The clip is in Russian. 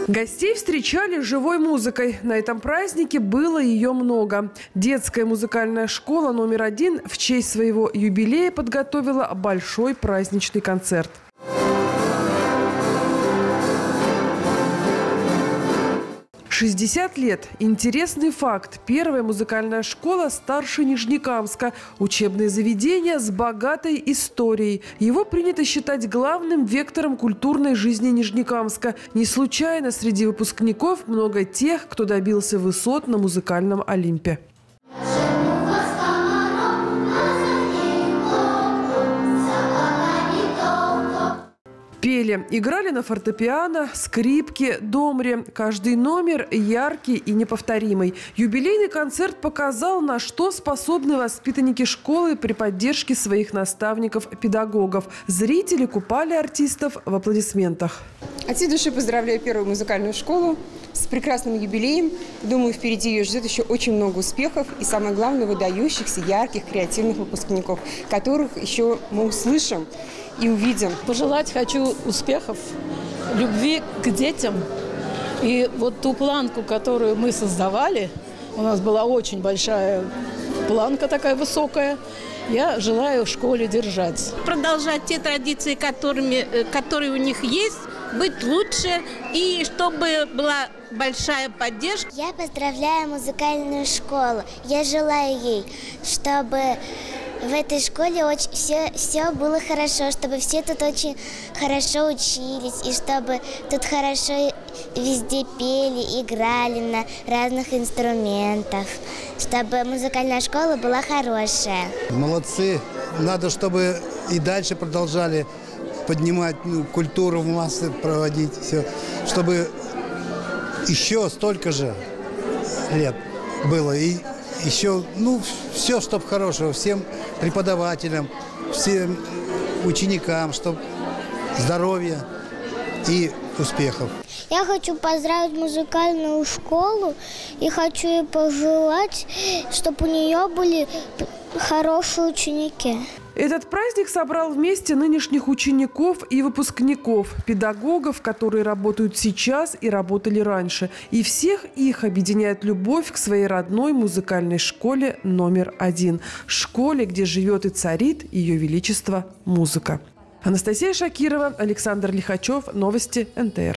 Гостей встречали живой музыкой. На этом празднике было ее много. Детская музыкальная школа номер 1 в честь своего юбилея подготовила большой праздничный концерт. «60 лет. Интересный факт. Первая музыкальная школа старше Нижнекамска. Учебное заведение с богатой историей. Его принято считать главным вектором культурной жизни Нижнекамска. Не случайно среди выпускников много тех, кто добился высот на музыкальном Олимпе. Пели, играли на фортепиано, скрипке, домре. Каждый номер яркий и неповторимый. Юбилейный концерт показал, на что способны воспитанники школы при поддержке своих наставников-педагогов. Зрители купали артистов в аплодисментах. От всей души поздравляю первую музыкальную школу с прекрасным юбилеем. Думаю, впереди ее ждет еще очень много успехов и, самое главное, выдающихся, ярких, креативных выпускников, которых еще мы услышим и увидим. Пожелать хочу успехов, любви к детям. И вот ту планку, которую мы создавали, у нас была очень большая планка такая высокая, я желаю в школе держать. Продолжать те традиции, которые у них есть, быть лучше, и чтобы была большая поддержка. Я поздравляю музыкальную школу. Я желаю ей, чтобы в этой школе все было хорошо, чтобы все тут очень хорошо учились, и чтобы тут хорошо везде пели, играли на разных инструментах, чтобы музыкальная школа была хорошая. Молодцы. Надо, чтобы и дальше продолжали поднимать культуру в массы, проводить все, чтобы еще столько же лет было. И еще, все, чтобы хорошего, всем преподавателям, всем ученикам, чтобы здоровья и успехов. Я хочу поздравить музыкальную школу и хочу ей пожелать, чтобы у нее были хорошие ученики. Этот праздник собрал вместе нынешних учеников и выпускников, педагогов, которые работают сейчас и работали раньше. И всех их объединяет любовь к своей родной музыкальной школе номер 1. Школе, где живет и царит Ее Величество музыка. Анастасия Шакирова, Александр Лихачев. Новости НТР.